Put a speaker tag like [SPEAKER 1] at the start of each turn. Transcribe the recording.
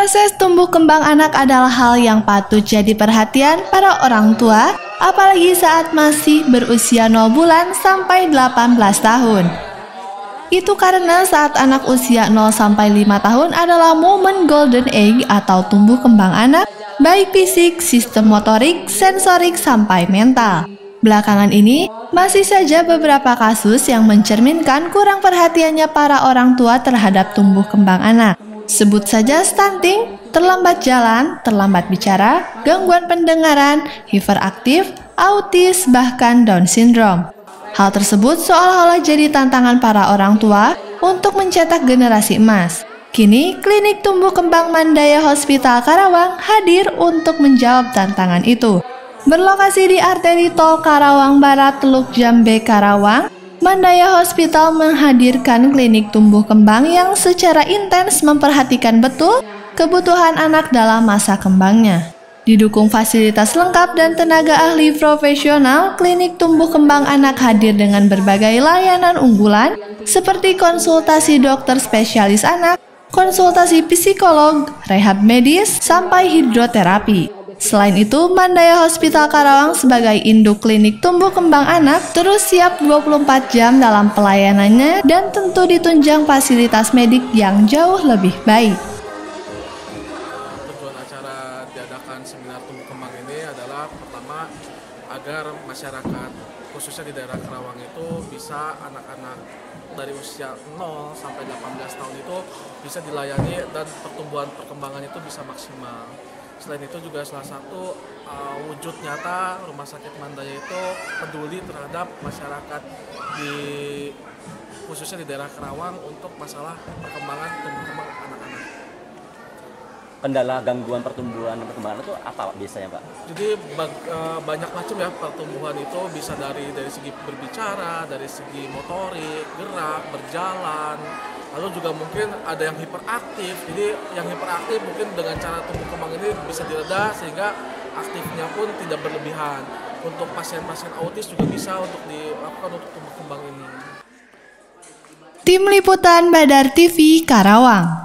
[SPEAKER 1] Proses tumbuh kembang anak adalah hal yang patut jadi perhatian para orang tua, apalagi saat masih berusia 0 bulan sampai 18 tahun. Itu karena saat anak usia 0 sampai 5 tahun adalah momen golden age atau tumbuh kembang anak, baik fisik, sistem motorik, sensorik, sampai mental. Belakangan ini, masih saja beberapa kasus yang mencerminkan kurang perhatiannya para orang tua terhadap tumbuh kembang anak. Sebut saja stunting, terlambat jalan, terlambat bicara, gangguan pendengaran, hiperaktif, autis, bahkan Down syndrome. Hal tersebut seolah-olah jadi tantangan para orang tua untuk mencetak generasi emas. Kini, Klinik Tumbuh Kembang Mandaya Hospital Karawang hadir untuk menjawab tantangan itu. Berlokasi di arteri tol Karawang Barat, Teluk Jambe, Karawang, Mandaya Hospital menghadirkan klinik tumbuh kembang yang secara intens memperhatikan betul kebutuhan anak dalam masa kembangnya. Didukung fasilitas lengkap dan tenaga ahli profesional, klinik tumbuh kembang anak hadir dengan berbagai layanan unggulan seperti konsultasi dokter spesialis anak, konsultasi psikolog, rehab medis, sampai hidroterapi. Selain itu, Mandaya Hospital Karawang sebagai induk klinik tumbuh kembang anak terus siap 24 jam dalam pelayanannya dan tentu ditunjang fasilitas medik yang jauh lebih baik.
[SPEAKER 2] Tujuan acara diadakan seminar tumbuh kembang ini adalah pertama agar masyarakat khususnya di daerah Karawang itu bisa anak-anak dari usia 0 sampai 18 tahun itu bisa dilayani dan pertumbuhan perkembangan itu bisa maksimal. Selain itu juga salah satu wujud nyata Rumah Sakit Mandaya itu peduli terhadap masyarakat khususnya di daerah Karawang untuk masalah perkembangan tumbuh kembang anak-anak.
[SPEAKER 3] Kendala gangguan pertumbuhan dan perkembangan itu apa biasanya, Pak?
[SPEAKER 2] Jadi banyak macam ya pertumbuhan itu, bisa dari segi berbicara, dari segi motorik, gerak, berjalan. Lalu juga mungkin ada yang hiperaktif, jadi yang hiperaktif mungkin dengan cara tumbuh kembang ini bisa direda sehingga aktifnya pun tidak berlebihan. Untuk pasien-pasien autis juga bisa untuk dilakukan untuk tumbuh kembang ini.
[SPEAKER 1] Tim Liputan Badar TV Karawang.